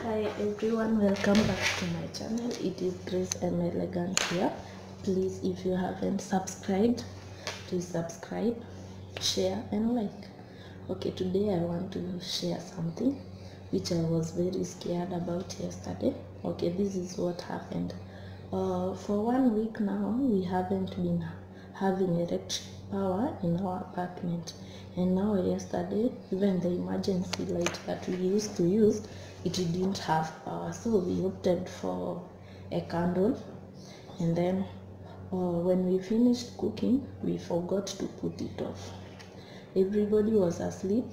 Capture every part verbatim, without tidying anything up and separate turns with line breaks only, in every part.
Hi everyone, welcome back to my channel. It is Grace M Elegant here. Please, if you haven't subscribed, please subscribe, share and like. Okay, today I want to share something which I was very scared about yesterday. Okay, this is what happened. Uh, for one week now, we haven't been having electric power in our apartment, and now yesterday, even the emergency light that we used to use, it didn't have power, so we opted for a candle. And then uh, when we finished cooking, we forgot to put it off. Everybody was asleep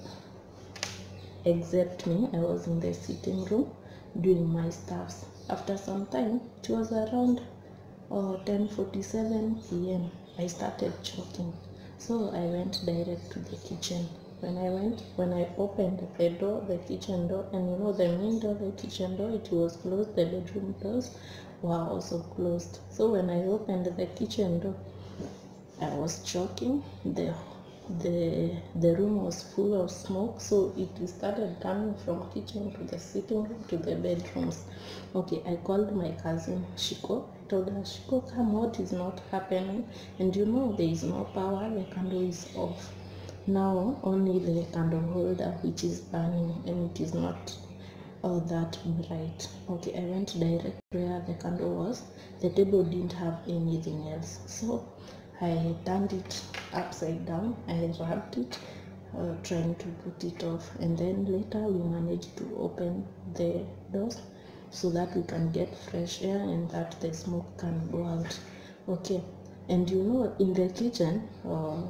except me. I was in the sitting room doing my stuffs. After some time, it was around uh, ten forty-seven p m I started choking, so I went direct to the kitchen. When I went, when I opened the door, the kitchen door, and you know the main door, the kitchen door, it was closed. The bedroom doors were also closed. So when I opened the kitchen door, I was choking. The the the room was full of smoke, so it started coming from kitchen to the sitting room to the bedrooms. Okay, I called my cousin Shiko. I told her, Shiko, come, what is not happening? And you know there is no power, the candle is off. Now only the candle holder which is burning, and it is not all that bright. Okay, I went direct where the candle was. The table didn't have anything else, so I turned it upside down. I rubbed it, uh, trying to put it off, and then later we managed to open the doors so that we can get fresh air and that the smoke can go out. Okay, and you know in the kitchen, uh,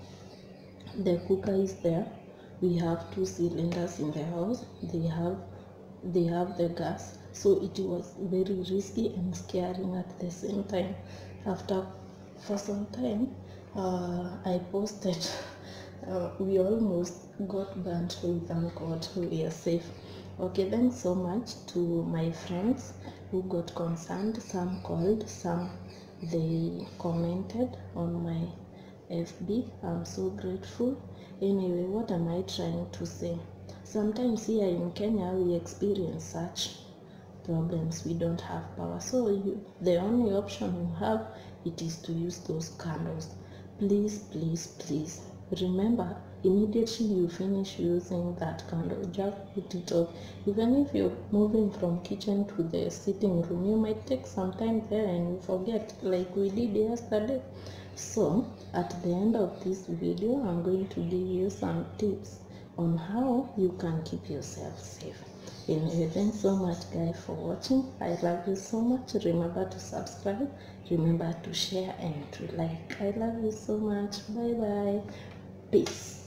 the cooker is there. We have two cylinders in the house. They have they have the gas, so it was very risky and scaring at the same time. After for some time, uh, I posted uh, we almost got burnt. We thank God we are safe. Okay, thanks so much to my friends who got concerned. Some called, some they commented on my F B. I'm so grateful. Anyway, what am I trying to say? Sometimes here in Kenya we experience such problems. We don't have power, so you, the only option you have, it is to use those candles. Please, please, please remember, immediately you finish using that candle, just put it off. Even if you're moving from kitchen to the sitting room, you might take some time there and you forget, like we did yesterday. So at the end of this video, I'm going to give you some tips on how you can keep yourself safe. Anyway, thanks so much guys for watching. I love you so much. Remember to subscribe, remember to share and to like. I love you so much. Bye bye. Peace.